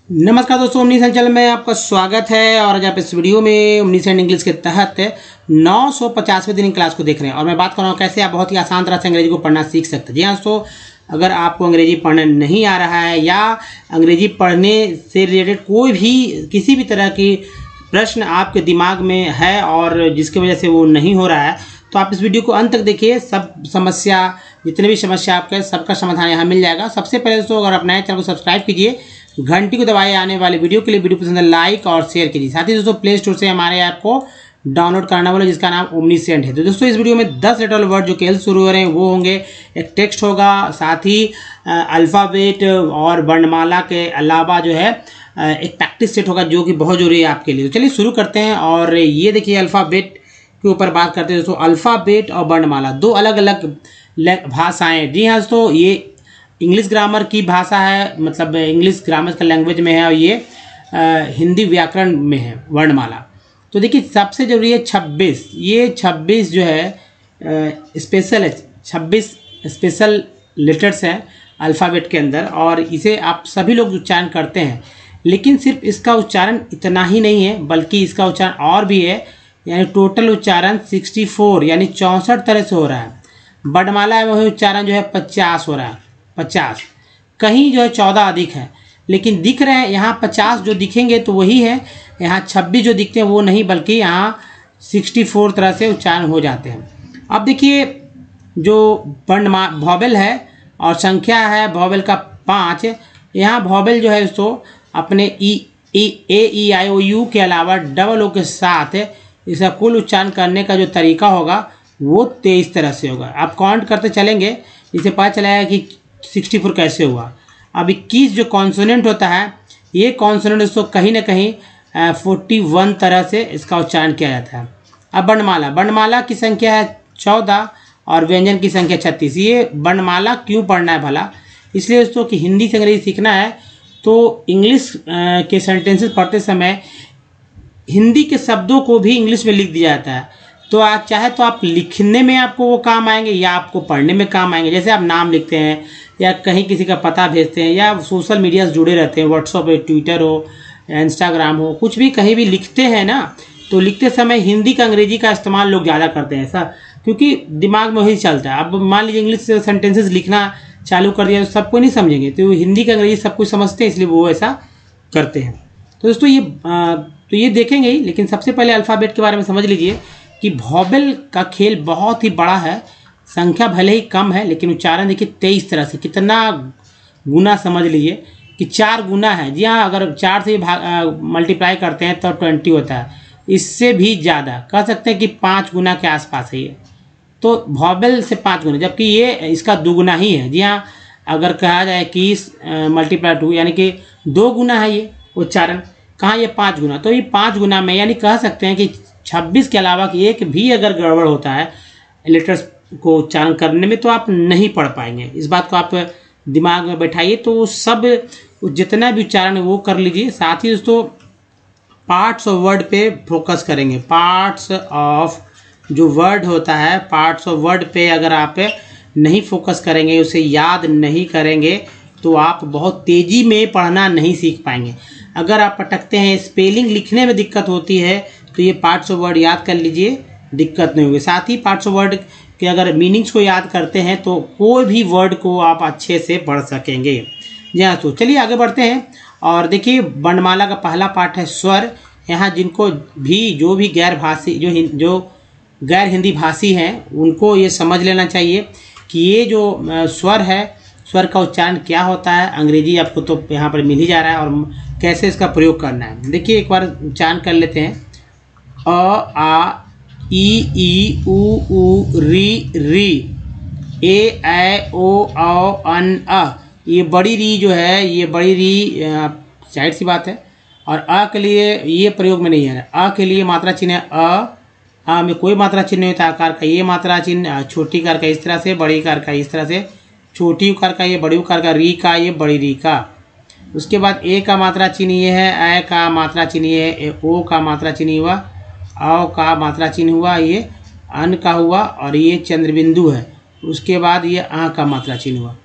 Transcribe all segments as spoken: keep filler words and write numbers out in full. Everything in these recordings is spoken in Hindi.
नमस्कार दोस्तों, ओमनीसेंट चैनल में आपका स्वागत है। और आज आप इस वीडियो में ओमनीसेंट इंग्लिश के तहत नौ सौ पचासवें दिन क्लास को देख रहे हैं और मैं बात कर रहा हूँ कैसे आप बहुत ही आसान तरह से अंग्रेजी को पढ़ना सीख सकते हैं। जी हाँ दोस्तों, अगर आपको अंग्रेजी पढ़ना नहीं आ रहा है या अंग्रेजी पढ़ने से रिलेटेड कोई भी किसी भी तरह की प्रश्न आपके दिमाग में है और जिसकी वजह से वो नहीं हो रहा है, तो आप इस वीडियो को अंत तक देखिए। सब समस्या, जितने भी समस्या आपके, सबका समाधान यहाँ मिल जाएगा। सबसे पहले दोस्तों, अगर आप नए चैनल को सब्सक्राइब कीजिए, घंटी को दबाए, आने वाले वीडियो के लिए वीडियो पसंद है लाइक और शेयर कीजिए। साथ ही दोस्तों, प्ले स्टोर से हमारे ऐप को डाउनलोड करना बोले जिसका नाम ओमनीसेंट है। तो दोस्तों, इस वीडियो में दस लेटर वर्ड जो केल शुरू हो रहे हैं वो होंगे, एक टेक्स्ट होगा, साथ ही अल्फ़ाबेट और वर्णमाला के अलावा जो है एक प्रैक्टिस सेट होगा जो कि बहुत जरूरी है आपके लिए। तो चलिए शुरू करते हैं। और ये देखिए, अल्फ़ाबेट के ऊपर बात करते हैं दोस्तों। अल्फ़ाबेट और वर्णमाला दो अलग अलग भाषाएं। जी हाँ दोस्तों, ये इंग्लिश ग्रामर की भाषा है, मतलब इंग्लिश ग्रामर का लैंग्वेज में है, और ये आ, हिंदी व्याकरण में है वर्णमाला। तो देखिए, सबसे जरूरी है छब्बीस। ये छब्बीस जो है आ, स्पेशल है, छब्बीस स्पेशल लेटर्स हैं अल्फ़ाबेट के अंदर, और इसे आप सभी लोग उच्चारण करते हैं। लेकिन सिर्फ इसका उच्चारण इतना ही नहीं है, बल्कि इसका उच्चारण और भी है, यानी टोटल उच्चारण चौंसठ यानी चौंसठ तरह से हो रहा है। वर्णमाला है वही उच्चारण जो है पचास हो रहा है, पचास। कहीं जो है चौदह अधिक है, लेकिन दिख रहे हैं यहाँ पचास जो दिखेंगे तो वही है, यहाँ छब्बीस जो दिखते हैं वो नहीं, बल्कि यहाँ चौंसठ तरह से उच्चारण हो जाते हैं। अब देखिए, जो वर्णमा वॉवेल है और संख्या है वॉवेल का पाँच। यहाँ वॉवेल जो है तो अपने ई ए ई आई ओ यू के अलावा डबल ओ के साथ इसका कुल उच्चारण करने का जो तरीका होगा वो तेईस तरह से होगा। आप काउंट करते चलेंगे, इसे पता चलेगा कि चौंसठ कैसे हुआ। अब इक्कीस जो कॉन्सोनेंट होता है, ये कॉन्सोनेंट उसको कहीं ना कहीं इकतालीस तरह से इसका उच्चारण किया जाता है। अब वर्णमाला, वर्णमाला की संख्या है चौदह और व्यंजन की संख्या छत्तीस। ये वर्णमाला क्यों पढ़ना है भला? इसलिए दोस्तों कि हिंदी से अंग्रेजी सीखना है तो इंग्लिश के सेंटेंसेस पढ़ते समय हिंदी के शब्दों को भी इंग्लिश में लिख दिया जाता है। तो आप चाहे तो आप लिखने में आपको वो काम आएंगे या आपको पढ़ने में काम आएंगे। जैसे आप नाम लिखते हैं या कहीं किसी का पता भेजते हैं या सोशल मीडिया से जुड़े रहते हैं, व्हाट्सअप हो, ट्विटर हो, इंस्टाग्राम हो, कुछ भी कहीं भी लिखते हैं ना, तो लिखते समय हिंदी का अंग्रेजी का इस्तेमाल लोग ज़्यादा करते हैं, ऐसा क्योंकि दिमाग में वही चलता है। अब मान लीजिए इंग्लिश से सेंटेंसेस लिखना चालू कर दिया तो सबको नहीं समझेंगे, तो हिंदी का अंग्रेजी सब कुछ समझते हैं, इसलिए वो ऐसा करते हैं। तो दोस्तों, ये आ, तो ये देखेंगे ही, लेकिन सबसे पहले अल्फ़ाबेट के बारे में समझ लीजिए कि वॉवेल का खेल बहुत ही बड़ा है। संख्या भले ही कम है, लेकिन उच्चारण देखिए तेईस तरह से, कितना गुना समझ लीजिए कि चार गुना है। जी हाँ, अगर चार से भाग मल्टीप्लाई करते हैं तो ट्वेंटी होता है, इससे भी ज़्यादा कह सकते हैं कि पाँच गुना के आसपास है ये। तो वॉवेल से पाँच गुना, जबकि ये इसका दुगुना ही है। जी हाँ, अगर कहा जाए कि मल्टीप्लाई टू यानी कि दो गुना है ये उच्चारण, कहाँ ये पाँच गुना। तो ये पाँच गुना में यानी कह सकते हैं कि छब्बीस के अलावा कि एक भी अगर गड़बड़ होता है लेटर्स को उच्चारण करने में तो आप नहीं पढ़ पाएंगे। इस बात को आप दिमाग में बैठाइए। तो सब जितना भी उच्चारण है वो कर लीजिए। साथ ही दोस्तों, पार्ट्स ऑफ वर्ड पे फोकस करेंगे। पार्ट्स ऑफ जो वर्ड होता है, पार्ट्स ऑफ वर्ड पे अगर आप नहीं फोकस करेंगे, उसे याद नहीं करेंगे, तो आप बहुत तेज़ी में पढ़ना नहीं सीख पाएंगे। अगर आप पटकते हैं, स्पेलिंग लिखने में दिक्कत होती है, तो ये पार्ट्स ऑफ वर्ड याद कर लीजिए, दिक्कत नहीं होगी। साथ ही पार्ट्स ऑफ वर्ड के अगर मीनिंग्स को याद करते हैं तो कोई भी वर्ड को आप अच्छे से पढ़ सकेंगे। जी हाँ, तो चलिए आगे बढ़ते हैं। और देखिए, वर्णमाला का पहला पार्ट है स्वर। यहाँ जिनको भी, जो भी गैर भाषी, जो जो गैर हिंदी भाषी हैं, उनको ये समझ लेना चाहिए कि ये जो स्वर है, स्वर का उच्चारण क्या होता है। अंग्रेजी आपको तो यहाँ पर मिल ही जा रहा है और कैसे इसका प्रयोग करना है। देखिए, एक बार उच्चारण कर लेते हैं। अ आ ई ई उ ऊ री री, ए ऐ ओ औ अन अ। ये बड़ी री जो है, ये बड़ी री जाहिर सी बात है, और अ के लिए ये प्रयोग में नहीं है। अ के लिए मात्रा चिन्ह है अ, अ में कोई मात्रा चिन्ह नहीं होता। आकार का ये मात्रा चिन्ह, छोटी कार का इस तरह से, बड़ी कार का इस तरह से, छोटी उकार का ये, बड़ी उकार का, री का ये, बड़ी री का। उसके बाद ए का मात्रा चिन्ह ये है, ए का मात्रा चिन्ह ये है, ओ का मात्रा चिन्ह हुआ, औ का मात्रा चिन्ह हुआ, ये अन का हुआ, और ये चंद्रबिंदु है। उसके बाद ये आ का मात्रा चिन्ह हुआ।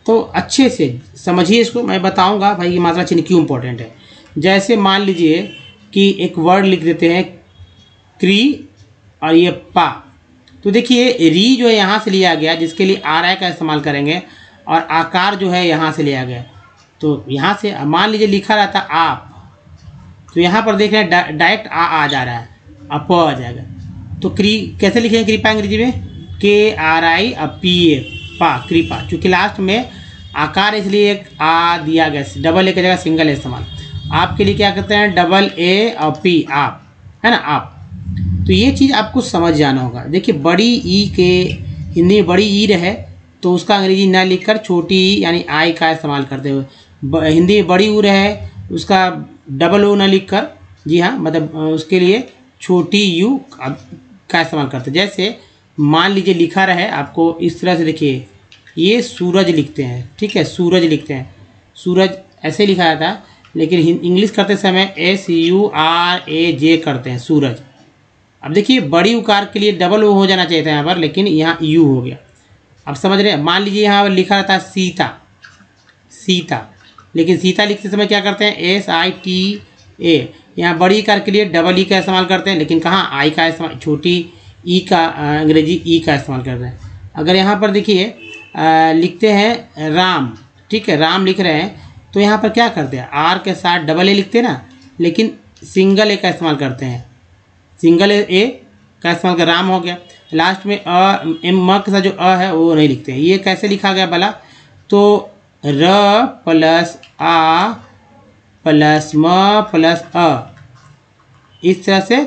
तो अच्छे से समझिए इसको, मैं बताऊंगा भाई ये मात्रा चिन्ह क्यों इम्पोर्टेंट है। जैसे मान लीजिए कि एक वर्ड लिख देते हैं क्री और ये पा, तो देखिए री जो है यहाँ से लिया गया, जिसके लिए आर आई का इस्तेमाल करेंगे, और आकार जो है यहाँ से लिया गया। तो यहाँ से मान लीजिए लिखा रहता आप, तो यहाँ पर देख रहे हैं डायरेक्ट आ आ जा रहा है, अब प आ जाएगा। तो क्री कैसे लिखेंगे कृपा अंग्रेजी में, के आर आई अब पी ए, पा, कृपा। चूँकि लास्ट में आकार इसलिए एक आ दिया गया, डबल ए की जगह सिंगल ए इस्तेमाल। आपके लिए क्या करते हैं, डबल ए और पी, आप, है ना, आप। तो ये चीज़ आपको समझ जाना होगा। देखिए बड़ी ई के हिंदी में बड़ी ई रहे तो उसका अंग्रेजी न लिखकर छोटी ई यानी आई का इस्तेमाल करते हुए, हिंदी में बड़ी ऊ रहे उसका डबल ओ न लिखकर, जी हाँ, मतलब उसके लिए छोटी यू का इस्तेमाल करते। जैसे मान लीजिए लिखा रहे आपको इस तरह से, देखिए ये सूरज लिखते हैं, ठीक है, सूरज लिखते हैं, सूरज ऐसे लिखा जाता है, लेकिन इंग्लिश करते समय S U R A J करते हैं, सूरज। अब देखिए बड़ी उकार के लिए डबल ओ हो जाना चाहिए था यहाँ पर, लेकिन यहाँ यू हो गया। अब समझ रहे हैं, मान लीजिए यहाँ पर लिखा रहता है सीता, सीता, लेकिन सीता लिखते समय क्या करते हैं, एस आई टी ए, यहाँ बड़ी कार के लिए डबल ई का इस्तेमाल करते हैं, लेकिन कहाँ आई का इस्तेमाल, छोटी ई का, अंग्रेजी ई का इस्तेमाल करते हैं। अगर यहाँ पर देखिए लिखते हैं राम, ठीक है, राम लिख रहे हैं, तो यहाँ पर क्या करते हैं, आर के साथ डबल ए लिखते हैं ना, लेकिन सिंगल ए का इस्तेमाल करते हैं, सिंगल ए का इस्तेमाल कर, राम हो गया। लास्ट में अ एम म के साथ जो अ है वो नहीं लिखते हैं। ये कैसे लिखा गया भला, तो र प्लस आ प्लस म प्लस अ, इस तरह से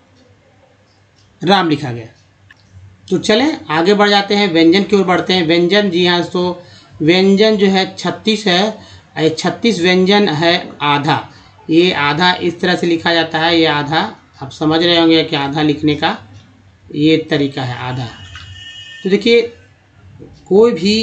राम लिखा गया। तो चलें आगे बढ़ जाते हैं, व्यंजन की ओर बढ़ते हैं। व्यंजन, जी हाँ, तो व्यंजन जो है छत्तीस है, ये छत्तीस व्यंजन है आधा। ये आधा इस तरह से लिखा जाता है, ये आधा आप समझ रहे होंगे कि आधा लिखने का ये तरीका है, आधा। तो देखिए कोई भी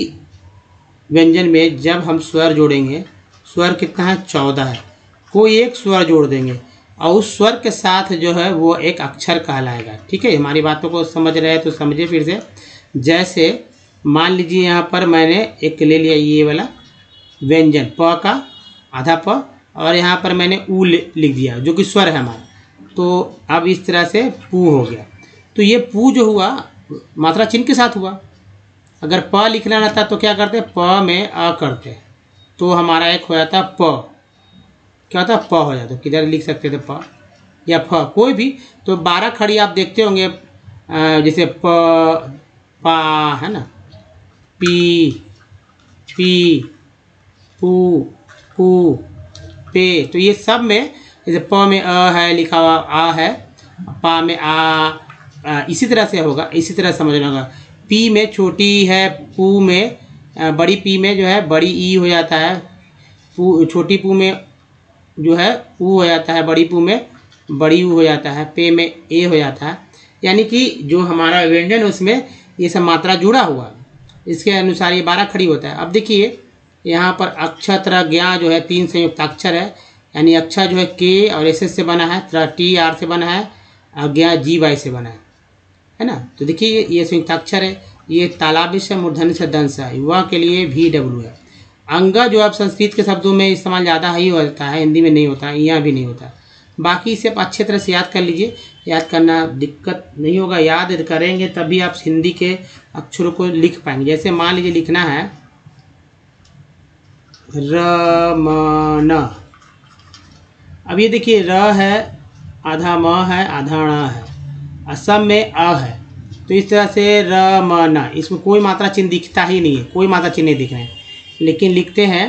व्यंजन में जब हम स्वर जोड़ेंगे, स्वर कितना है, चौदह है, कोई एक स्वर जोड़ देंगे और उस स्वर के साथ जो है वो एक अक्षर कहलाएगा, ठीक है। हमारी बातों को समझ रहे हैं तो समझिए फिर से। जैसे मान लीजिए यहाँ पर मैंने एक ले लिया ये वाला व्यंजन, प का आधा प, और यहाँ पर मैंने ऊ लिख दिया जो कि स्वर है हमारा, तो अब इस तरह से पू हो गया। तो ये पू जो हुआ मात्रा चिन्ह के साथ हुआ। अगर प लिखना रहता तो क्या करते, प में अ करते, तो हमारा एक हो जाता प, क्या होता प हो जाता, किधर लिख सकते थे प या फ, कोई भी। तो बारह खड़ी आप देखते होंगे, जैसे प, पा, है ना, पी, पी, पू, पू, पे, तो ये सब में जैसे प में अ है लिखा हुआ, आ है, पा में आ, आ, इसी तरह से होगा, इसी तरह समझना होगा। पी में छोटी है, पू में आ, बड़ी पी में जो है बड़ी ई हो जाता है, पू, छोटी पू में जो है ऊ हो जाता है, बड़ी पू में बड़ी ऊ हो जाता है, पे में ए हो जाता है। यानी कि जो हमारा व्यंजन उसमें ये सब मात्रा जुड़ा हुआ, इसके अनुसार ये बारह खड़ी होता है। अब देखिए यहाँ पर अक्षर तरह ज्ञा जो है तीन संयुक्त अक्षर है, यानी अक्षर जो है के और एस एस से बना है, तरह टी आर से बना है, अज्ञा जी वाई से बना है, है ना। तो देखिए ये संयुक्त अक्षर है, ये तालाबी से मूर्धन्य से दंश है, युवा के लिए भी डब्ल्यू है। अंगा जो अब संस्कृत के शब्दों में इस्तेमाल ज़्यादा ही होता है, हिंदी में नहीं होता, यहाँ भी नहीं होता। बाकी इसे आप अच्छे तरह से याद कर लीजिए, याद करना दिक्कत नहीं होगा, याद करेंगे तभी आप हिंदी के अक्षरों को लिख पाएंगे। जैसे मान लीजिए लिखना है रमन, अब ये देखिए र है, आधा म है, आधा ण है, असम में अ है, तो इस तरह से रमन, इसमें कोई मात्रा चिन्ह दिखता ही नहीं है, कोई मात्रा चिन्ह नहीं दिख रहे हैं, लेकिन लिखते हैं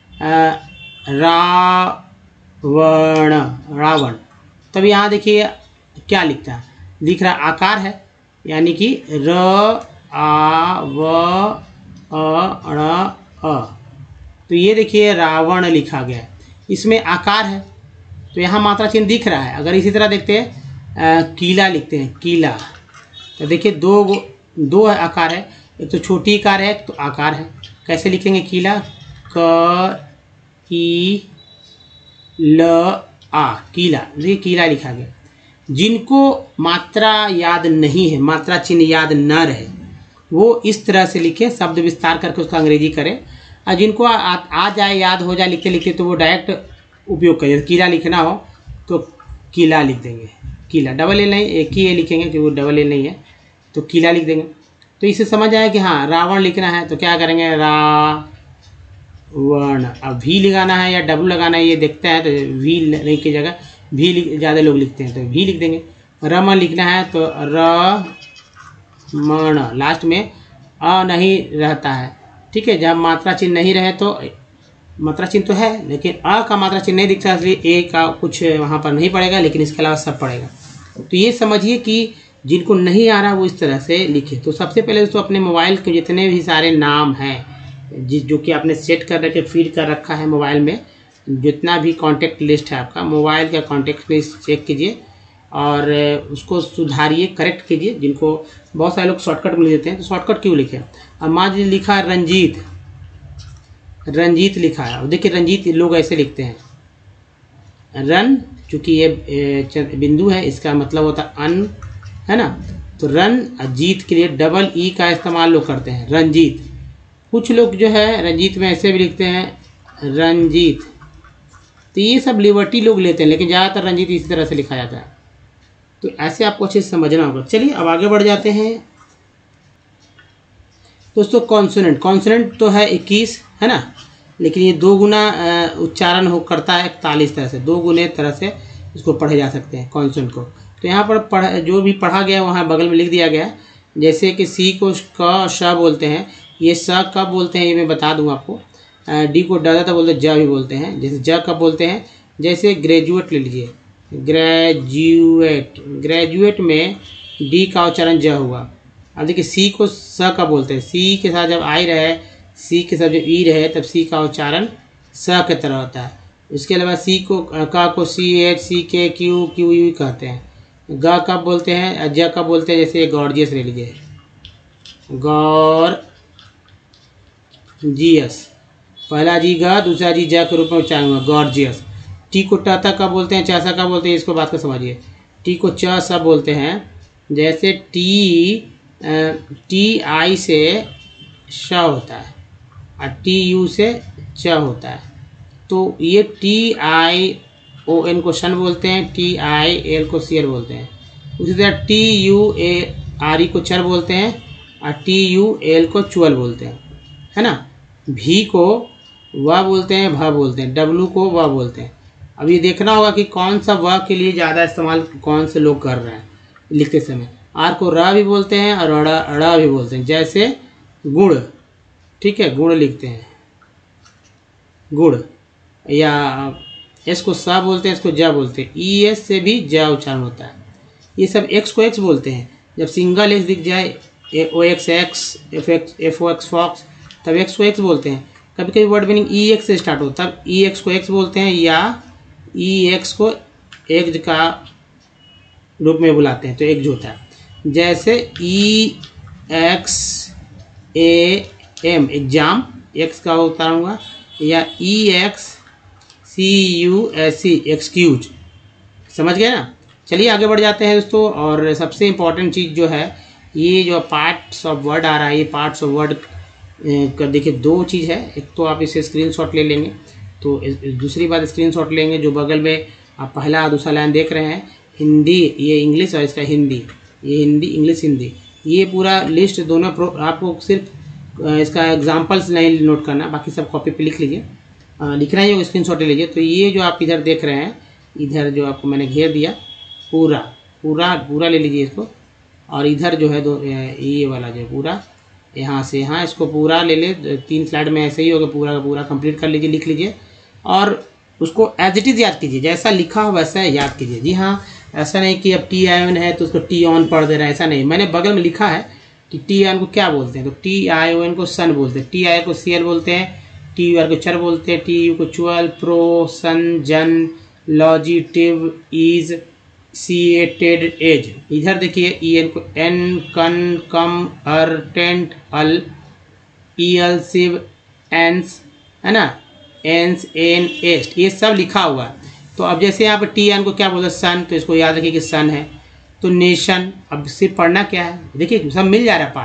रावण, रावण। तब यहाँ देखिए क्या लिखता है, दिख रहा आकार है, यानी कि र आ व अ ण अ, तो ये देखिए रावण लिखा गया है, इसमें आकार है, तो यहाँ मात्रा चिन्ह दिख रहा है। अगर इसी तरह देखते हैं कीला लिखते हैं, कीला, तो देखिए दो दो है आकार है, एक तो छोटी आकार है, एक तो आकार है। कैसे लिखेंगे कीला, क ई ल आ, कीला, देखिए कीला लिखा गया। जिनको मात्रा याद नहीं है, मात्रा चिन्ह याद न रहे, वो इस तरह से लिखें, शब्द विस्तार करके उसका अंग्रेजी करें। और जिनको आ, आ जाए याद हो जाए लिखते लिखते तो वो डायरेक्ट उपयोग करिए। किला लिखना हो तो किला लिख देंगे, किला डबल ए नहीं, एक ही ए लिखेंगे क्योंकि वो डबल ए नहीं है, तो किला लिख देंगे। तो इससे समझ आया कि हाँ रावण लिखना है तो क्या करेंगे, रा वर्ण। अब भी लगाना है या डब्लू लगाना है ये देखते हैं, तो वी नहीं की जगह भी ज़्यादा लोग लिखते हैं तो भी लिख देंगे। रमन लिखना है तो र मण, लास्ट में अ नहीं रहता है, ठीक है। जब मात्रा चिन्ह नहीं रहे तो मात्रा चिन्ह तो है लेकिन अ का मात्रा चिन्ह नहीं दिखता, इसलिए ए का कुछ वहाँ पर नहीं पड़ेगा, लेकिन इसके अलावा सब पड़ेगा। तो ये समझिए कि जिनको नहीं आ रहा वो इस तरह से लिखे। तो सबसे पहले दोस्तों अपने मोबाइल के जितने भी सारे नाम हैं जिस जो कि आपने सेट कर रखे फीड कर रखा है मोबाइल में, जितना भी कॉन्टैक्ट लिस्ट है आपका मोबाइल का कॉन्टैक्ट लिस्ट चेक कीजिए और उसको सुधारिए, करेक्ट कीजिए। जिनको बहुत सारे लोग शॉर्टकट में देते हैं तो शॉर्टकट क्यों लिखे। अब मान लीजिए लिखा रंजीत, रंजीत लिखा है, और देखिए रंजीत लोग ऐसे लिखते हैं, रन, चूँकि ये बिंदु है इसका मतलब होता है अन, है ना। तो रन जीत के लिए डबल ई का इस्तेमाल लोग करते हैं, रंजीत। कुछ लोग जो है रंजीत में ऐसे भी लिखते हैं रंजीत, तो ये सब लिबर्टी लोग लेते हैं, लेकिन ज़्यादातर रंजीत इसी तरह से लिखा जाता है। तो ऐसे आपको अच्छे से समझना होगा। चलिए अब आगे बढ़ जाते हैं दोस्तों। कॉन्सोनेंट, कॉन्सोनेंट तो है इक्कीस, है ना, लेकिन ये दो गुना उच्चारण हो करता है इकतालीस तरह से, दो गुने तरह से इसको पढ़े जा सकते हैं कॉन्सोनेंट को। तो यहाँ पर पढ़ जो भी पढ़ा गया वहाँ बगल में लिख दिया गया है। जैसे कि सी को क श बोलते हैं, ये स कब बोलते हैं ये मैं बता दूँ आपको। डी को ड तो बोलते हैं, ज भी बोलते हैं। जैसे ज कब बोलते हैं, जैसे ग्रेजुएट ले लीजिए, ग्रेजुएट, ग्रेजुएट में डी का उच्चारण ज हुआ। अब देखिए सी को स कब बोलते हैं, सी के साथ जब आई रहे, सी के साथ जब ई रहे तब सी का उच्चारण स की तरह होता है। इसके अलावा सी को का को सी एच, सी के, क्यू, क्यू यू कहते हैं। ग कब बोलते हैं, ज कब बोलते हैं, जैसे गॉर्जियस ले लीजिए, गौर जी एस, पहला जी ग, दूसरा जी ज के रूप में उच्चारण हुआ, गॉर्जियस। टी को ट तक कब बोलते हैं, च सा कब बोलते हैं, इसको बात को समझिए। टी को च सा बोलते हैं, जैसे टी टी आई से श होता है और टी यू से च होता है, तो ये टी आई ओ एन को शन बोलते हैं, टी आई एल को सियर बोलते हैं। उसी तरह T U A R E को चर बोलते हैं और टी यू एल को चुअल बोलते हैं, है ना। भी को व बोलते हैं, भ बोलते हैं, डब्लू को व बोलते हैं। अब ये देखना होगा कि कौन सा व के लिए ज़्यादा इस्तेमाल कौन से लोग कर रहे हैं लिखते समय। आर को र भी बोलते हैं और अड़ा अड़ा भी बोलते हैं, जैसे गुड़, ठीक है, गुड़ लिखते हैं, गुड़। या एस को सा बोलते हैं, इसको ज बोलते हैं, ई एस से भी ज उच्चारण होता है। ये सब एक्स को एक्स बोलते हैं, जब सिंगल एक्स दिख जाए, A O X ox, F X F O X fox, तब एक्स को एक्स बोलते हैं। कभी कभी वर्ड मीनिंग ई एक्स से स्टार्ट होता है, तब ई एक्स को एक्स बोलते हैं, या ई एक्स को एग्ज का रूप में बुलाते हैं, तो एग्ज होता है। जैसे E X A M, exam, X का उच्चारण हुआ, या E X C U S C, excuse. समझ गए ना। चलिए आगे बढ़ जाते हैं दोस्तों। और सबसे इम्पॉर्टेंट चीज़ जो है, ये जो पार्ट्स ऑफ वर्ड आ रहा है, ये पार्ट्स ऑफ वर्ड कर देखिए दो चीज़ है। एक तो आप इसे स्क्रीनशॉट ले लेंगे, तो दूसरी बात स्क्रीनशॉट लेंगे जो बगल में आप पहला दूसरा लाइन देख रहे हैं, हिंदी, ये इंग्लिश और इसका हिंदी, ये हिंदी इंग्लिश हिंदी, ये पूरा लिस्ट दोनों आपको सिर्फ इसका एग्जाम्पल्स नहीं नोट करना, बाकी सब कॉपी पे लिख लीजिए, लिखना ही होगा, स्क्रीनशॉट ले लीजिए। तो ये जो आप इधर देख रहे हैं, इधर जो आपको मैंने घेर दिया, पूरा पूरा पूरा ले लीजिए इसको, और इधर जो है दो ये वाला जो पूरा यहाँ से यहाँ, इसको पूरा ले ले, तीन स्लाइड में ऐसे ही होगा, पूरा का पूरा कंप्लीट कर लीजिए, लिख लीजिए और उसको एज इट इज़ याद कीजिए, जैसा लिखा हो वैसा याद कीजिए। जी हाँ, ऐसा नहीं कि अब टी आई ओन है तो उसको टी ऑन पढ़ दे रहा है, ऐसा नहीं। मैंने बगल में लिखा है कि टी आई ओन को क्या बोलते हैं, तो टी आई ओ एन को सन बोलते हैं, टी आई को सी एल बोलते हैं, टी यू आर को चर बोलते हैं, टी यू को चुअल, प्रो, सन, जन, लॉजिटिव, ईज, सीएटेड, एज। इधर देखिए ई एन को एन, कन, कम, अर, टेंट, अल, ई एल, सिव, एंस, है ना, एंस, एन, एस्ट, ये सब लिखा हुआ है। तो अब जैसे यहाँ पर टी एन को क्या बोलते हैं, सन, तो इसको याद रखिए कि सन है। तो नेशन, अब सिर्फ पढ़ना क्या है, देखिए सब मिल जा रहा है पार्ट।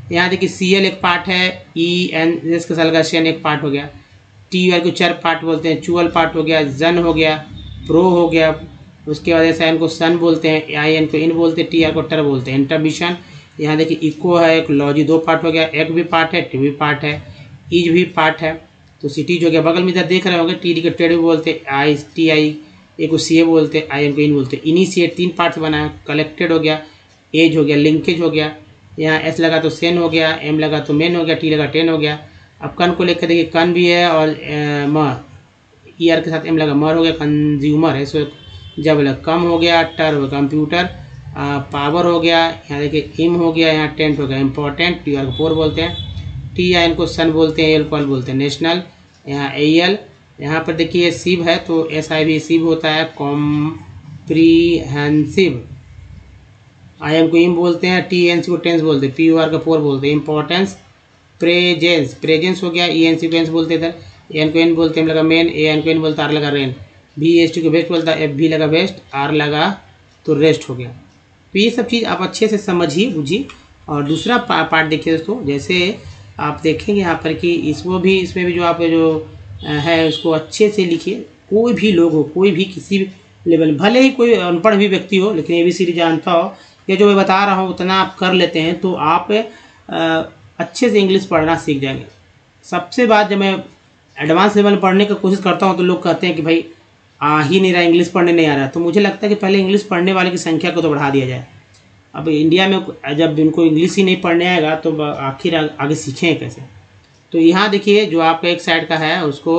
यहाँ देखिए सी एल एक पार्ट है, ई एन जिसके साथ लगा शेन एक पार्ट हो गया, टी वाले को चर पार्ट बोलते हैं, चुअल पार्ट हो गया, जन हो गया, प्रो हो गया, उसके बाद ऐसा इनको सन बोलते हैं, आई एन को इन बोलते हैं, टी आर को टर बोलते हैं। इंटरमिशन यहाँ देखिए इको है, एक लॉजी दो पार्ट हो गया, एक भी पार्ट है, टी भी पार्ट है, ईज भी पार्ट है। तो सी टी हो गया, बगल में इधर देख रहे होंगे टी डी को टेड भी बोलते हैं, आई टी आई ए को सी ए बोलते हैं, आई एन को इन बोलते हैं। इनिशिएट तीन पार्ट से बना है, कलेक्टेड हो गया, एज हो गया, लिंकेज हो गया, यहाँ एस लगा तो सेन हो गया, एम लगा तो मेन हो गया, टी लगा टेन हो गया। अब कन को लेकर देखिए कन भी है और म ई आर के साथ एम लगा मर हो गया, कंज्यूमर है, सो जब लगा कम हो गया, टर हो गया कंप्यूटर, पावर हो गया, यहाँ देखिए इम हो गया, यहाँ टेंट हो गया इम्पोर्टेंट, टी आर को फोर बोलते हैं, टी आई एन को सन बोलते हैं, एल कॉल बोलते हैं नेशनल, यहाँ ए एल, यहाँ पर देखिए सिव है तो एस आई भी सिव होता है, कॉम्प्रीहेंसिव, आई एम को इम बोलते हैं, टी एन सी को टेंस बोलते हैं, पी यू आर का फोर बोलते हैं, इंपॉर्टेंस, प्रेजेंस, प्रेजेंस हो गया, ई एन सी को एंस बोलते हैं, इधर ए एन को एन बोलते हैं, लगा मेन, ए एन को एन बोलता है, आर लगा रेन, बी एस टी को बेस्ट बोलता है, एफ भी लगा बेस्ट, आर लगा तो रेस्ट हो गया। तो ये सब चीज़ आप अच्छे से समझिए बुझिए। और दूसरा पा, पार्ट देखिए दोस्तों, जैसे आप देखेंगे यहाँ पर कि इसको भी इसमें भी जो आप जो है उसको अच्छे से लिखिए। कोई भी लोग हो, कोई भी किसी भी लेवल, भले ही कोई अनपढ़ भी व्यक्ति हो लेकिन ए बी सी डी जानता हो, या जो मैं बता रहा हूँ उतना आप कर लेते हैं तो आप आ, अच्छे से इंग्लिश पढ़ना सीख जाएंगे। सबसे बात, जब मैं एडवांस लेवल पढ़ने की कोशिश करता हूँ तो लोग कहते हैं कि भाई आ ही नहीं रहा, इंग्लिश पढ़ने नहीं आ रहा, तो मुझे लगता है कि पहले इंग्लिश पढ़ने वाले की संख्या को तो बढ़ा दिया जाए। अब इंडिया में जब इनको इंग्लिश ही नहीं पढ़ने आएगा तो आखिर आगे सीखें कैसे। तो यहाँ देखिए जो आपका एक साइड का है उसको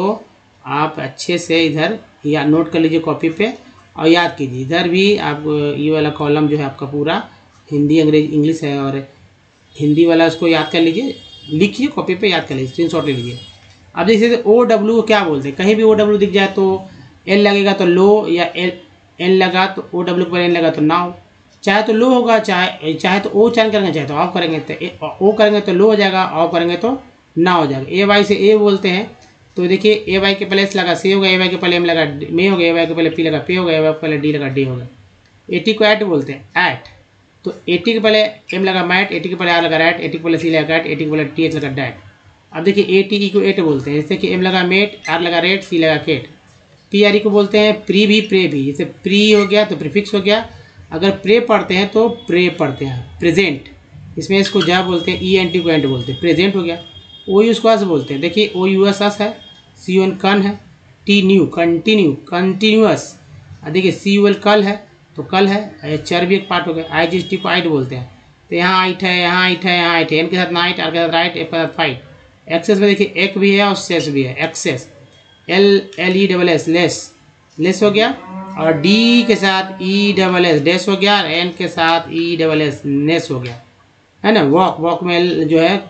आप अच्छे से इधर या नोट कर लीजिए कॉपी पे और याद कीजिए। इधर भी आप ये वाला कॉलम जो है आपका पूरा हिंदी अंग्रेजी इंग्लिश है, और हिंदी वाला उसको याद कर लीजिए, लिखिए कॉपी पे, याद कर लीजिए, स्क्रीन शॉट ले लीजिए। अब देखिए ओ डब्ल्यू क्या बोलते हैं, कहीं भी ओ डब्ल्यू दिख जाए तो एल लगेगा तो लो, या एल एन लगा तो ओ डब्ल्यू पर एन लगा तो नाउ, चाहे तो लो होगा, चाहे चाहे तो ओ चैन करेंगे, चाहे तो ऑफ करेंगे, तो ओ करेंगे तो लो हो जाएगा, ऑफ करेंगे तो ना हो जाएगा। ए वाई से ए बोलते हैं तो देखिए ए वाई के पहले एस लगा सी होगा, ए वाई के पहले एम लगा मे हो गया, ए वाई के पहले पी लगा पे होगा, ए वाई के पहले डी लगा डी होगा। एटी को ऐट बोलते हैं, ऐट, तो एटी के पहले एम लगा मैट, एटी के पहले आर लगा रैट, एटी के पहले सी लगा कैट, एटी के पहले टी एच लगा डैट। अब देखिए ए टी ई को एट बोलते हैं, जैसे कि एम लगा मेट, आर लगा रेट, सी लगा केट। पी आर ई को बोलते हैं प्री भी प्रे भी, जैसे प्री हो गया तो प्रीफिक्स हो गया, अगर प्रे पढ़ते हैं तो प्रे पढ़ते हैं, प्रेजेंट, इसमें इसको जा बोलते हैं, ई एन टी को एंट बोलते हैं, प्रेजेंट हो गया। ओ यू उसको अस बोलते हैं, देखिए ओ यू एस अस है, सी यू एन कन है, टी न्यू कंटिन्यू कंटिन्यूअस, देखिए सी यू एल कल है तो कल है, चर भी एक पार्ट हो गया। आई जी एस टी को आइट बोलते हैं, तो यहाँ आइट है, यहाँ आइट है, यहाँ आइट है, एन के साथ नाइट, आर के साथ राइट, एफ के साथ फाइट। एक्सेस में देखिए एक भी है और सेस भी है, access, L L E double S less, less हो गया, और डी के साथ ई डबल एस डेस हो गया, और एन के साथ ई डबल एस नेस हो गया, है ना। वॉक, वॉक में एल जो है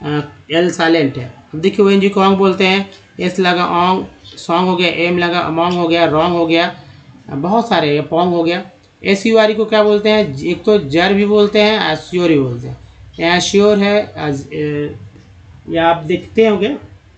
एल साइलेंट है। अब देखिए ओ एन जी को ऑंग बोलते हैं, एस लगा ऑंग, सॉन्ग हो गया, एम लगा अमोंग हो गया, रॉन्ग हो गया, बहुत सारे, पोंग हो गया। एस यू आर ई को क्या बोलते हैं, एक तो जर भी बोलते हैं, एश्योर भी बोलते हैं, यहाँ श्योर है, या आप देखते होंगे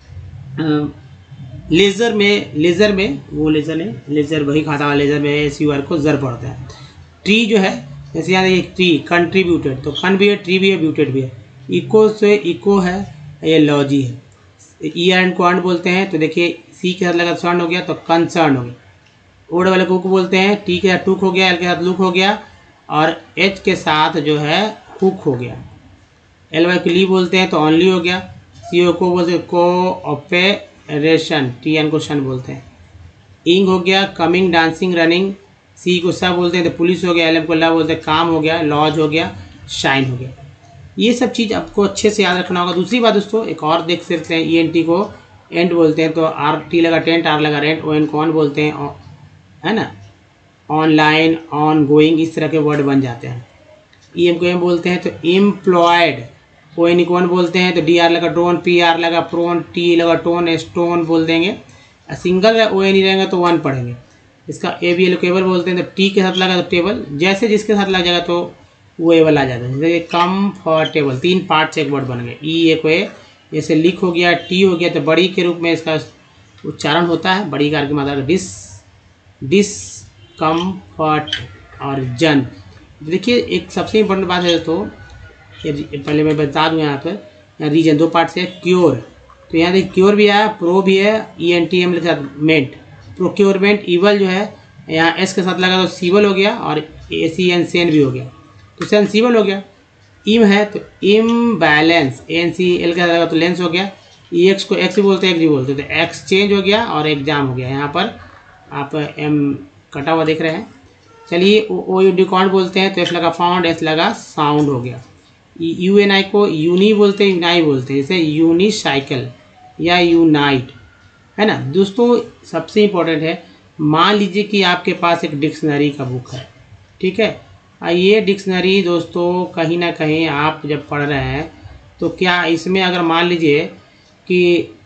लेज़र में, लेज़र में वो लेज़र है, लेज़र वही खाता वाला लेज़र में एस यू आर को जर पढ़ते हैं। ट्री जो है, जैसे यहाँ देखिए ट्री कंट्रीब्यूटेड, तो कन भी है, ट्री भी है, ब्यूटेड भी है। इको से इको है, ये लॉजी है। ई आर एन को अर्न बोलते हैं, तो देखिए सी के साथ लगा सर्न हो गया तो कंसर्न हो गया। ओड वाले को बोलते हैं, टी के साथ टूक हो गया, एल के साथ लुक हो गया, और एच के साथ जो है हुक हो गया। एल वाई को ली बोलते हैं तो ऑनली हो गया। सी ओ को बोलते हैं को ऑपरेशन, टी एन को शन बोलते हैं। इंग हो गया, कमिंग, डांसिंग, रनिंग। सी को सा बोलते हैं तो पुलिस हो गया। एल एम को ला बोलते हैं काम हो गया, लॉज हो गया, शाइन हो गया। ये सब चीज़ आपको अच्छे से याद रखना होगा। दूसरी बात दोस्तों, एक और देख सकते हैं, ई एन टी को एंड बोलते हैं, तो आर टी लगा टेंट, आर लगा रेंट, ओ एन को ऑन बोलते हैं, है ना, ऑनलाइन, ऑन गोइंग, इस तरह के वर्ड बन जाते हैं। ई एम को एम बोलते हैं तो एम्प्लॉयड, ओ एन को ऑन बोलते हैं तो डी आर लगा ड्रोन, पी आर लगा प्रोन, टी लगा टोन, स्टोन बोल देंगे। सिंगल ओ एन ही रहेंगे तो वन पढ़ेंगे। इसका ए बी एल को एबल बोलते हैं, तो टी के साथ लगा तो टेबल, जैसे जिसके साथ लग जाएगा तो वो एबल आ जाता है। जैसे कम्फर्टेबल, तीन पार्ट से एक वर्ड बन गए। ई ए को ए, जैसे लिख हो गया, टी हो गया, तो बड़ी के रूप में इसका उच्चारण होता है, बड़ी कार की मात्रा, डिस डिसकम्फर्ट और जन। देखिए एक सबसे इम्पोर्टेंट बात है तो ये पहले मैं बता दूँ यहाँ पर, यहाँ रीजन दो पार्ट से है। क्योर, तो यहाँ देखिए क्योर भी है, प्रो भी है, ई एन टी एम के साथ मेंट, प्रोक्योरमेंट। ईवल जो है यहाँ एस के साथ लगा तो सीवल हो गया, और ए सी एन सेन भी हो गया, तो सेंसिबल हो गया। इम है तो imbalance, A N C L के साथ लगा तो लेंस हो गया। ई एक्स को एक्स भी बोलते हैं, एक्स भी बोलते हैं, तो एक्सचेंज हो गया और एग्जाम हो गया। यहाँ पर आप एम कटा हुआ देख रहे हैं। चलिए ओ यू डी कॉन्ट बोलते हैं, तो एस लगा फाउंड, एस लगा साउंड हो गया। यू एन आई को यूनी बोलते हैं, यूनाई बोलते हैं, जैसे यूनिसाइकिल या यूनाइट, है ना। दोस्तों सबसे इम्पोर्टेंट है, मान लीजिए कि आपके पास एक डिक्शनरी का बुक है, ठीक है। ये डिक्शनरी दोस्तों कहीं ना कहीं आप जब पढ़ रहे हैं तो क्या इसमें अगर मान लीजिए कि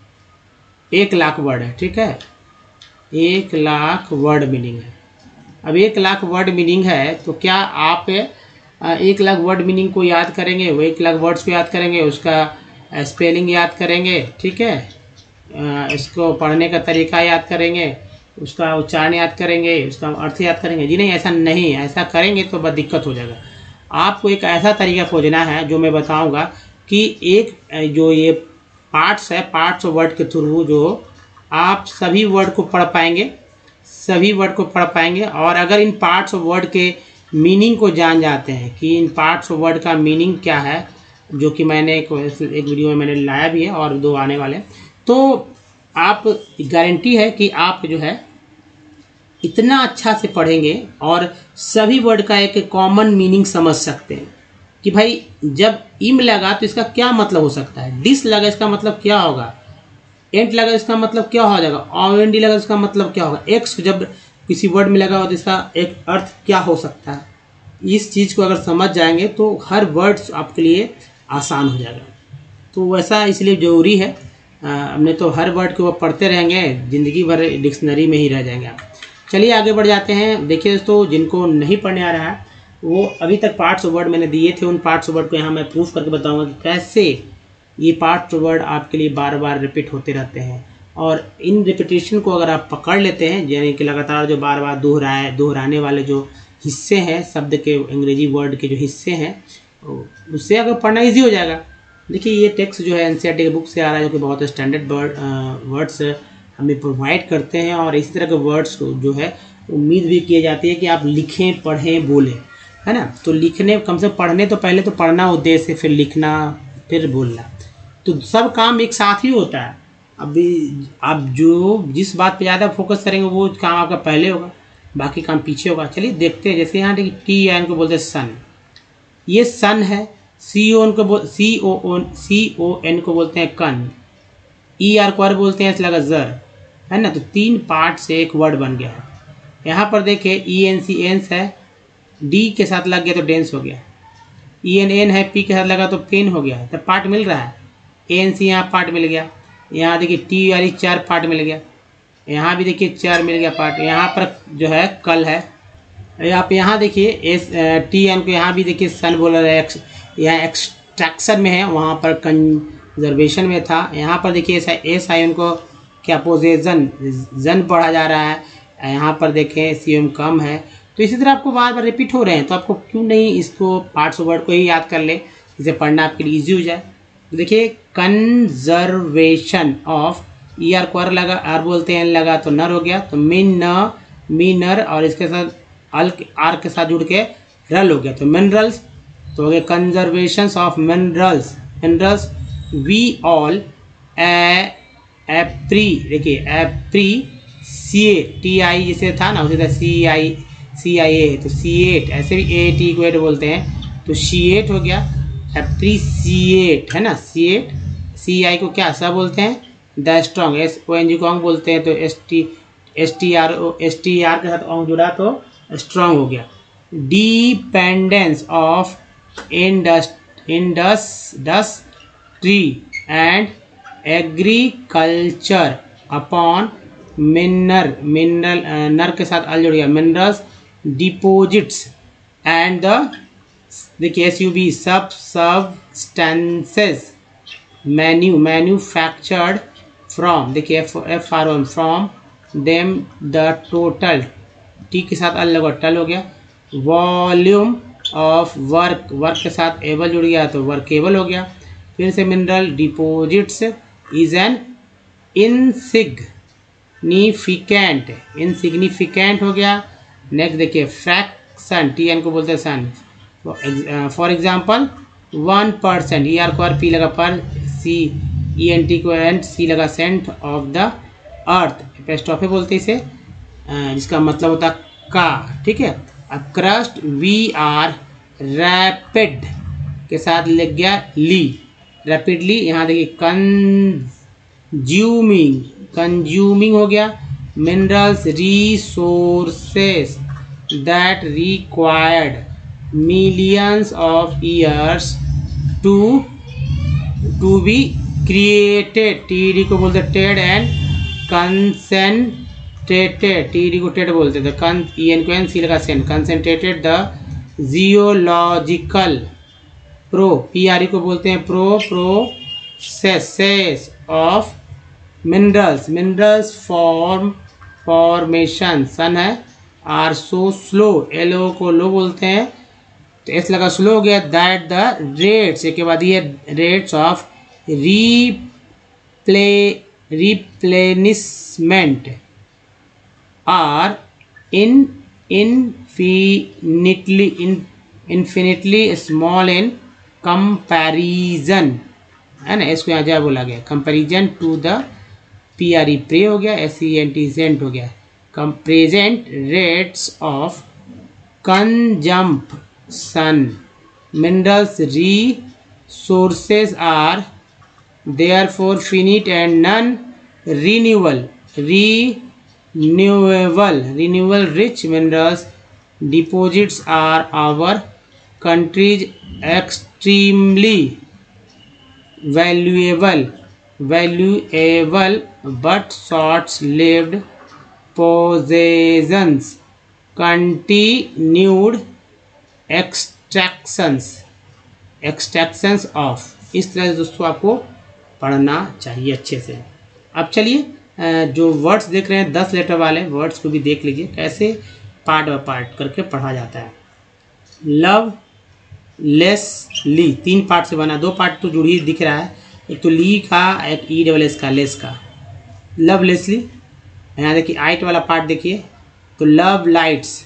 एक लाख वर्ड है, ठीक है, एक लाख वर्ड मीनिंग है। अब एक लाख वर्ड मीनिंग है तो क्या आप एक लाख वर्ड मीनिंग को याद करेंगे, वो एक लाख वर्ड्स को याद करेंगे, उसका स्पेलिंग याद करेंगे, ठीक है, इसको पढ़ने का तरीका याद करेंगे, उसका उच्चारण याद करेंगे, उसका अर्थ याद करेंगे? जी नहीं, ऐसा नहीं। ऐसा करेंगे तो बहुत दिक्कत हो जाएगा। आपको एक ऐसा तरीका खोजना है जो मैं बताऊंगा कि एक जो ये पार्ट्स है, पार्ट्स ऑफ वर्ड के थ्रू जो आप सभी वर्ड को पढ़ पाएंगे, सभी वर्ड को पढ़ पाएंगे। और अगर इन पार्ट्स ऑफ वर्ड के मीनिंग को जान जाते हैं कि इन पार्ट्स ऑफ वर्ड का मीनिंग क्या है, जो कि मैंने एक, एक वीडियो में मैंने लाया भी है और दो आने वाले, तो आप गारंटी है कि आप जो है इतना अच्छा से पढ़ेंगे और सभी वर्ड का एक कॉमन मीनिंग समझ सकते हैं कि भाई जब इम लगा तो इसका क्या मतलब हो सकता है, डिस लगा इसका मतलब क्या होगा, एंट लगा इसका मतलब क्या हो जाएगा, ऑन एन डी लगा इसका मतलब क्या होगा, एक्स जब किसी वर्ड में लगा हो तो इसका एक अर्थ क्या हो सकता है। इस चीज़ को अगर समझ जाएंगे तो हर वर्ड आपके लिए आसान हो जाएगा। तो वैसा इसलिए ज़रूरी है, हमने तो हर वर्ड को पढ़ते रहेंगे, ज़िंदगी भर डिक्शनरी में ही रह जाएंगे आप। चलिए आगे बढ़ जाते हैं। देखिए दोस्तों, जिनको नहीं पढ़ने आ रहा है वो अभी तक पार्ट्स ऑफ वर्ड मैंने दिए थे, उन पार्ट्स ऑफ वर्ड को यहाँ मैं प्रूफ करके बताऊंगा कि कैसे ये पार्ट्स ऑफ वर्ड आपके लिए बार बार रिपीट होते रहते हैं। और इन रिपीटेशन को अगर आप पकड़ लेते हैं, यानी कि लगातार जो बार बार दोहराए दोहराने वाले जो हिस्से हैं शब्द के, अंग्रेजी वर्ड के जो हिस्से हैं, उससे अगर पढ़ना ईजी हो जाएगा। देखिए ये टेक्स्ट जो है N C E R T के बुक से आ रहा है, जो कि बहुत स्टैंडर्ड वर्ड वर्ड्स हमें प्रोवाइड करते हैं। और इसी तरह के वर्ड्स को जो है उम्मीद भी की जाती है कि आप लिखें, पढ़ें, बोलें, है ना। तो लिखने कम से पढ़ने तो पहले तो पढ़ना उद्देश्य, फिर लिखना, फिर बोलना, तो सब काम एक साथ ही होता है। अभी आप जो जिस बात पे ज़्यादा फोकस करेंगे वो काम आपका पहले होगा, बाकी काम पीछे होगा। चलिए देखते हैं। जैसे यहाँ देखिए टी एन को बोलते हैं सन, ये सन है। सी ओ एन को बोल सी ओ ओ सी ओ एन को बोलते हैं कन, ई आर को आर बोलते हैं, इसलिए लगा जर, है ना। तो तीन पार्ट से एक वर्ड बन गया है। यहाँ पर देखिए ई एन सी एंस है, डी के साथ लग गया तो डेंस हो गया, ई एन एन है, पी के साथ लगा तो पेन हो गया, तो पार्ट मिल रहा है। ए एन सी यहाँ पार्ट मिल गया, यहाँ देखिए टी वाली चार पार्ट मिल गया, यहाँ भी देखिए चार मिल गया पार्ट। यहाँ पर जो है कल है, आप यहाँ देखिए एस टी एन को यहाँ भी देखिए सन बोला है, यहाँ एक्सट्रैक्शन में है, वहाँ पर कंजर्वेशन में था। यहाँ पर देखिए एस आई एन को क्या पोजेशन जन पढ़ा जा रहा है, यहाँ पर देखें सी एम कम है। तो इसी तरह आपको बार बार रिपीट हो रहे हैं, तो आपको क्यों नहीं इसको पार्ट्स ऑफ वर्ड को ही याद कर ले, इसे पढ़ना आपके लिए ईजी हो जाए। तो देखिए कंजर्वेशन ऑफ, ई आर को आर लगा, आर बोलते हैं, लगा तो नर हो गया, तो मिन न मीनर, और इसके साथ अल आर के साथ जुड़ के रल हो गया, तो मिनरल्स। तो हो गया conservation of minerals, minerals. We all a एप्री, देखिए एप्रीसिएट, टी आई जैसे था ना उसी तरह सी आई सी आई ए, तो सी एट, ऐसे भी ए टी को एट बोलते हैं, तो सी एट हो गया, एप्रीसिएट, है ना। सी एट, सी आई को क्या सा बोलते हैं, the strong, S O N G को ऑंग बोलते हैं, तो S T S T R S T R के साथ ऑंग जुड़ा तो स्ट्रॉन्ग हो गया। Dependence of Indus industry and agriculture upon miner, mineral नर के साथ अल जुड़ गया, मिनरल्स डिपोजिट्स एंड द, देखिए एस यू बी, सब सब्सटेंसेस मैन्यू मैन्युफैक्चर्ड फ्रॉम, देखिए F F R O from them the total, T के साथ अल लगा टल हो गया, वॉल्यूम ऑफ वर्क, वर्क के साथ एबल जुड़ गया तो वर्केबल हो गया। फिर से mineral deposits is an insignificant, insignificant हो गया। नेक्स्ट देखिए फ्रैक्शन, टी एन को बोलते हैं सन। For example one percent, E R को आर पी लगा per, C E N T को एंड सी लगा cent of the earth, apostrophe बोलते हैं इसे, जिसका मतलब होता है का, ठीक है। अब क्रस्ट वी आर रैपिड के साथ लग गया ली, रैपिडली। यहाँ देखिए कंज्यूमिंग, कंज्यूमिंग हो गया। Minerals resources that required millions of years to to be created, TD को बोलते टेड, एंड कंसेंट्रेटेड, टीडी को टेड बोलते थे, कन ई एन को एन सी लगा cent, concentrated the geological pro, P R E को बोलते हैं pro processes of minerals, minerals form formation सन है, are so slow, L O को लो बोलते हैं तो एस लगा स्लो हो गया। दैट द रेट्स, एक के बाद ये रेट्स ऑफ रीप्ले replenishment are in infinitely in infinitely small in comparison, है ना, इसको यहाँ जा बोला गया, comparison to the P R E pre हो गया, S E N T cent हो गया। कम present rates of consumption minerals resources are therefore finite and non-renewable, renewable, renewable rich minerals deposits are our country's extremely valuable, valuable but short-lived possessions, continued extractions, extractions of, इस तरह से दोस्तों आपको पढ़ना चाहिए अच्छे से। अब चलिए जो वर्ड्स देख रहे हैं दस लेटर वाले वर्ड्स को भी देख लीजिए कैसे पार्ट बाय पार्ट करके पढ़ा जाता है। लव लेसली तीन पार्ट से बना, दो पार्ट तो जुड़ी दिख रहा है, एक तो ली का, एक ई डबल एस का, लेस का। लव लेसली, यहाँ देखिए आइट वाला पार्ट देखिए तो love lights,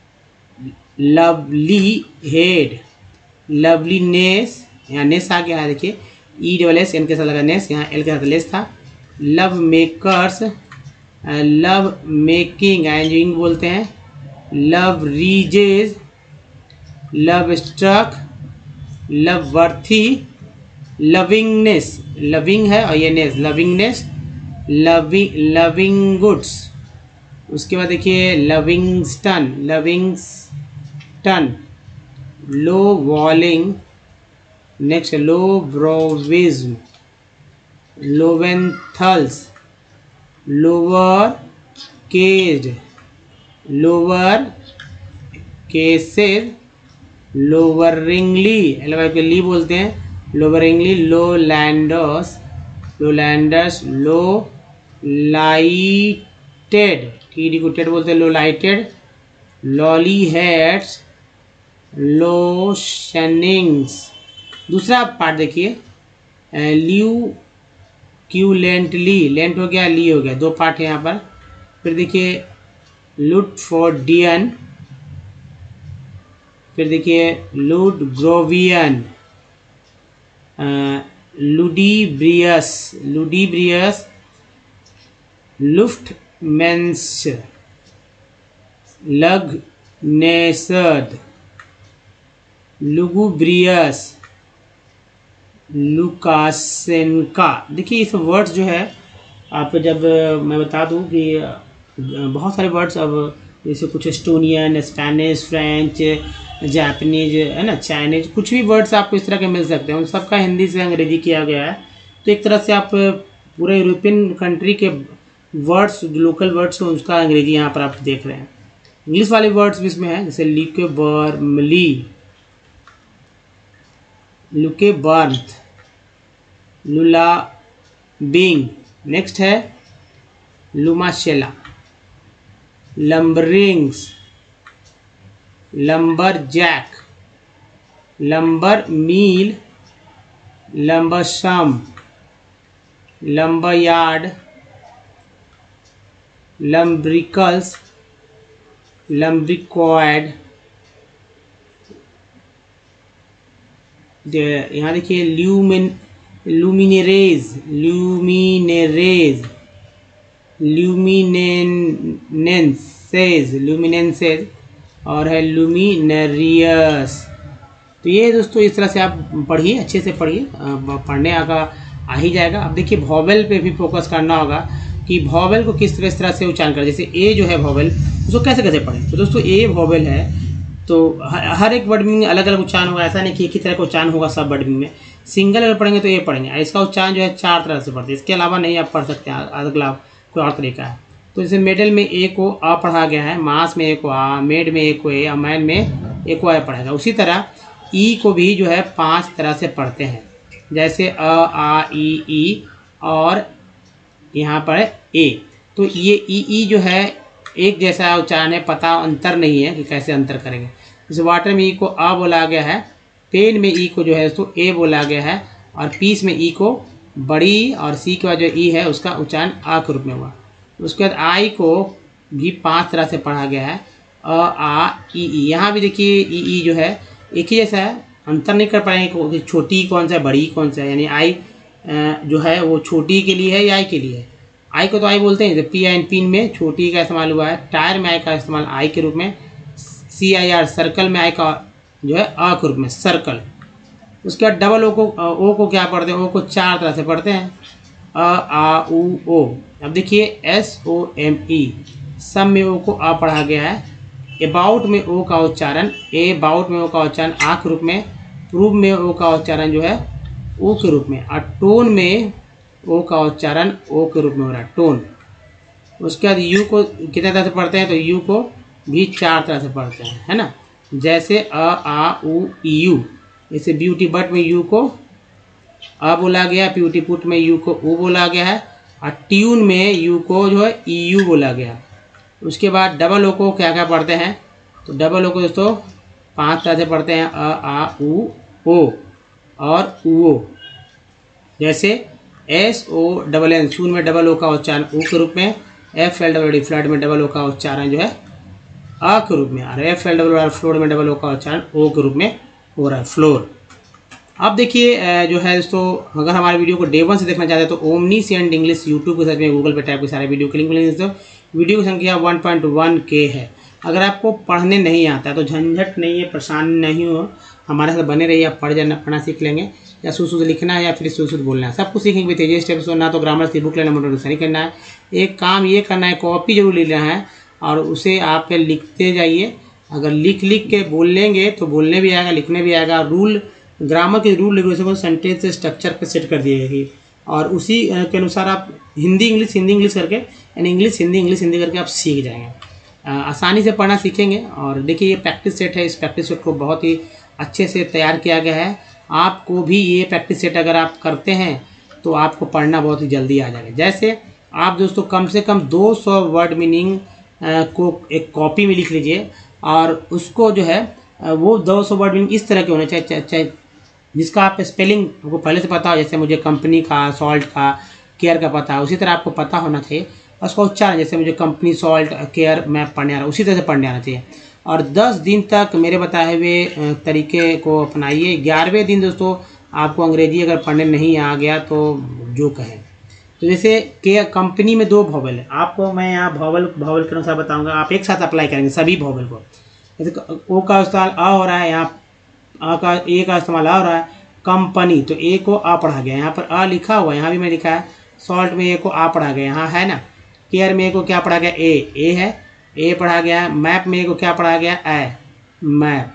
lovely head, loveliness, यहाँ नेस आ गया है देखिए, ई डबल एस एन के साथ लगा नेस, यहाँ एल के साथ लेस था। लव मेकर्स, लव मेकिंग एंजिंग बोलते हैं। लव रीजेज, love struck, love worthy, lovingness, loving है और ये ness, lovingness, loving loving goods. उसके बाद देखिए Livingston, Livingston, low walling, next lowbrowism, Lowenthals, lowercased, lowercased, loweringly, L के ली बोलते हैं, loweringly, lowlanders, lowlanders, lowlighted, T D को टेड बोलते हैं, लो लाइटेड, लॉली हेड्स, लोशनिंग्स। दूसरा पार्ट देखिए ल्यू क्यूलेंटली, लेंट हो गया, ली हो गया, दो पार्ट है यहाँ पर। फिर देखिए लुटफोर्डियन, फिर देखिए लुडग्रोवियन, लुडीब्रियस, लुडीब्रियस, लुफ्टमेंस, लग्नेसर्ड, लुगुब्रियस, लुकासेंका। देखिए इस वर्ड्स जो है आप जब मैं बता दूं कि बहुत सारे वर्ड्स अब जैसे कुछ एस्टोनियन, स्पेनिश, फ्रेंच, जापानीज, है ना, चाइनीज, कुछ भी वर्ड्स आपको इस तरह के मिल सकते हैं, उन सबका हिंदी से अंग्रेजी किया गया है। तो एक तरह से आप पूरे यूरोपियन कंट्री के वर्ड्स, लोकल वर्ड्स उसका अंग्रेजी यहाँ पर आप देख रहे हैं। इंग्लिश वाले वर्ड्स भी इसमें हैं, जैसे लीके बर्मली, लुके बर्थ, लुला बिंग। नेक्स्ट है लुमाशेला, lumberings, lumberjack, lumber mill, lumbersome, lumberyard, lumbricals, lumbricoid, यहाँ देखिए ल्यूमिन लुमिनेरेज, ल्यूमिनेरेज, ल्यूमिनेंसेज, ल्यूमिनेंसेज और है लुमिनरियस। तो ये दोस्तों इस तरह से आप पढ़िए, अच्छे से पढ़िए, पढ़ने आगा आ ही जाएगा। अब देखिए वॉवेल पे भी फोकस करना होगा कि वॉवेल को किस तरह इस तरह से उच्चारण करें। जैसे ए जो है वॉवेल, उसको कैसे कैसे पढ़ें। तो दोस्तों ए वॉवेल है तो हर एक वर्ड में अलग अलग उच्चारण होगा, ऐसा नहीं कि एक ही तरह का उच्चारण होगा सब वर्ड में। सिंगल अगर पढ़ेंगे तो ये पढ़ेंगे, इसका उच्चारण जो है चार तरह से पढ़ते हैं, इसके अलावा नहीं आप पढ़ सकते हैं, अगला कोई और तरीका है। तो जैसे मेडल में ए को अ पढ़ा गया है, मास में ए को आ, मेड में ए को ए, मैन में ए को आ पढ़ेगा। उसी तरह ई को भी जो है पांच तरह से पढ़ते हैं, जैसे अ आ ई ई और यहाँ पर ए। तो ये ई ई जो है एक जैसा उच्चारण है, पता अंतर नहीं है कि कैसे अंतर करेंगे। जैसे वाटर में ई को अ बोला गया है, पेन में ई को जो है तो ए बोला गया है, और पीस में ई को बड़ी और सी के बाद जो ई है उसका उच्चारण आ के रूप में हुआ। उसके बाद आई को भी पांच तरह से पढ़ा गया है, अ आ ई ई। यहाँ भी देखिए ई ई जो है एक ही जैसा है, अंतर नहीं कर पाएंगे छोटी कौन सा है बड़ी कौन सा है। यानी आई जो है वो छोटी के लिए है या आई के लिए है। आई को तो आई बोलते हैं, पी आई एन पिन में छोटी का इस्तेमाल हुआ है, टायर में आई का इस्तेमाल आई के रूप में, सी आई आर सर्कल में आई का जो है अ के रूप में सर्कल। उसके बाद डबल ओ को ओ को क्या पढ़ते हैं, ओ को चार तरह से पढ़ते हैं, अ आ उ ओ। अब देखिए एस ओ एम ई, सम में ओ को आ पढ़ा गया है, अबाउट में ओ का उच्चारण ए, अबाउट में ओ का उच्चारण आ के रूप में, प्रूव में ओ का उच्चारण जो है ओ के रूप में, और टोन में ओ का उच्चारण ओ के रूप में हो रहा है, टोन। उसके बाद यू को कितने तरह से पढ़ते हैं, तो यू को भी चार तरह से पढ़ते हैं, है ना। जैसे अ आ उ यू, जैसे ब्यूटी बट में यू को अ बोला गया, ब्यूटी पुट में यू को ओ बोला गया है, और ट्यून में यू को जो है ई यू बोला गया। उसके बाद डबल ओ को क्या क्या पढ़ते हैं, तो डबल ओ को दोस्तों पांच तरह से पढ़ते हैं, अ आ उ ओ और ऊ। जैसे S O double N, soon में डबल ओ का उच्चारण ओ के रूप में, F L double D flat में डबल ओ का उच्चारण जो है अ के रूप में, और F L double R floor में डबल ओ का उच्चारण ओ के रूप में हो रहा है, फ्लोर। अब देखिए जो है दोस्तों, अगर हमारे वीडियो को डे वन से देखना चाहते हैं तो ओमनीसेंट इंग्लिश यूट्यूब के साथ में गूगल पे टाइप के सारे वीडियो के लिंक मिलेंगे दोस्तों। वीडियो की संख्या वन पॉइंट वन के है। अगर आपको पढ़ने नहीं आता तो झंझट नहीं है, परेशान नहीं हो, हमारे साथ बने रहिए, आप पढ़ जाना, पढ़ना सीख लेंगे। या शुद्ध शुद्ध लिखना है या फिर शुद्ध शुद्ध बोलना है, सब कुछ सीखेंगे तेजी स्टेप से। ना तो ग्रामर से बुक लेना, मोटर नहीं करना है, एक काम ये करना है, कॉपी जरूर ले लेना है और उसे आप लिखते जाइए। अगर लिख लिख के बोल लेंगे तो बोलने भी आएगा, लिखने भी आएगा। रूल ग्रामर के रूल रेगुलेशन को सेंटेंस से स्ट्रक्चर पे सेट कर दिएगी, और उसी के अनुसार आप हिंदी इंग्लिश हिंदी इंग्लिश करके, यानी इंग्लिश हिंदी इंग्लिश हिंदी करके आप सीख जाएंगे, आसानी से पढ़ना सीखेंगे। और देखिए ये प्रैक्टिस सेट है, इस प्रैक्टिस सेट को बहुत ही अच्छे से तैयार किया गया है। आपको भी ये प्रैक्टिस सेट अगर आप करते हैं तो आपको पढ़ना बहुत ही जल्दी आ जाएगा। जैसे आप दोस्तों कम से कम दो सौ वर्ड मीनिंग को एक कॉपी में लिख लीजिए, और उसको जो है वो दो सौ वर्ड मीनिंग इस तरह के होने चाहिए, चाहे जिसका आप स्पेलिंग आपको पहले से पता हो। जैसे मुझे कंपनी का, सॉल्ट का, केयर का पता है, उसी तरह आपको पता होना चाहिए। उसका उच्चारण, जैसे मुझे कंपनी, सॉल्ट, केयर मैं पढ़ने आ रहा हूँ, उसी तरह से पढ़ने आना चाहिए। और दस दिन तक मेरे बताए हुए तरीके को अपनाइए। ग्यारहवें दिन दोस्तों आपको अंग्रेजी अगर पढ़ने नहीं आ गया तो जो कहें। तो जैसे के कंपनी में दो वॉवेल है, आपको मैं यहाँ वॉवेल वॉवेल के अनुसार बताऊंगा, आप एक साथ अप्लाई करेंगे सभी वॉवेल को। जैसे ओ का इस्तेमाल अ हो रहा है, यहाँ अ का ए का इस्तेमाल अ हो रहा है। कंपनी तो ए को आ पढ़ा गया, यहाँ पर अ लिखा हुआ, यहाँ भी मैं लिखा है। सॉल्ट में ए को आ पढ़ा गया, यहाँ है ना। केयर में ए को क्या पढ़ा गया, ए ए है, ए पढ़ा गया। मैप में ए को क्या पढ़ा गया, ए मैप।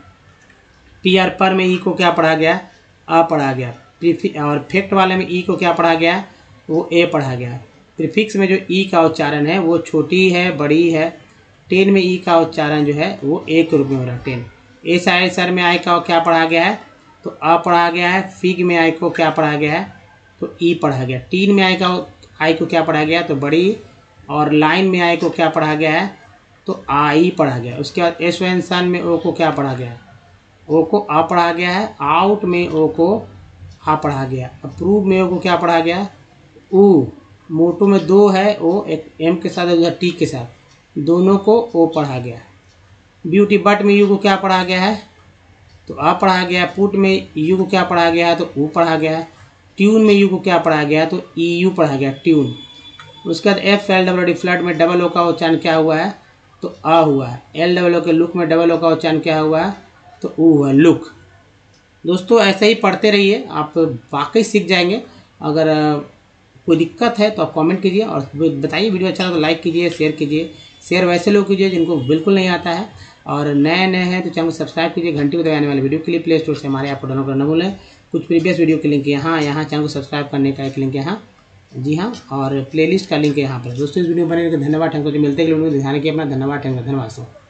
पीआर पर में ई को क्या पढ़ा गया, अ पढ़ा गया। और फेक्ट वाले में ई को क्या पढ़ा गया, वो ए पढ़ा गया। प्रीफिक्स में जो ई का उच्चारण है वो छोटी है, बड़ी है। टेन में ई का उच्चारण जो है वो ए के रूप में हो रहा है, टेन। ए साइड सर में आई का क्या पढ़ा गया है, तो अ पढ़ा गया है। फिग में आई को क्या पढ़ा गया है, तो ई पढ़ा गया। टीन में आई का आई को क्या पढ़ा गया, तो बड़ी। और लाइन में आई को क्या पढ़ा गया है, तो आई पढ़ा गया। उसके बाद एस एन सन में ओ को क्या पढ़ा गया, ओ को आ पढ़ा गया है, आउट में ओ को आ पढ़ा गया, अप्रूव में ओ को क्या पढ़ा गया, ऊ, मोटो में दो है ओ, एक एम के साथ उधर टी के साथ, दोनों को ओ पढ़ा गया। ब्यूटी बट में यू को क्या पढ़ा गया है, तो आ पढ़ा गया। पुट में यू को क्या पढ़ा गया है, तो ऊ पढ़ा गया है। ट्यून में यू को क्या पढ़ा गया, तो ई यू पढ़ा गया, ट्यून। उसके बाद F L W D flood में डबल ओ का उच्चारण क्या हुआ है, तो आ हुआ है। एल डबल ओ के लुक में डबल ओ का उच्चारण क्या हुआ है, तो ऊ हुआ, लुक। दोस्तों ऐसे ही पढ़ते रहिए, आप वाकई सीख जाएंगे। अगर कोई दिक्कत है तो आप कमेंट कीजिए और बताइए। वीडियो अच्छा लगा तो लाइक कीजिए, शेयर कीजिए। शेयर वैसे लोग कीजिए जिनको बिल्कुल नहीं आता है, और नए नए हैं तो चैनल को सब्सक्राइब कीजिए। घंटी को दबाने वाले वीडियो के लिए प्ले स्टोर से हमारे ऐप को डाउनलोड करना भूलें। कुछ प्रीवियस वीडियो के लिंक यहाँ यहाँ चैनल को सब्सक्राइब करने का एक लिंक यहाँ, जी हाँ, और प्लेलिस्ट का लिंक है यहाँ पर। दोस्तों इस वीडियो में बने रहने धन्यवाद। हमको जो मिलते हैं वीडियो में ध्यान रखिए अपना। धन्यवाद, धन्यवाद दोस्तों।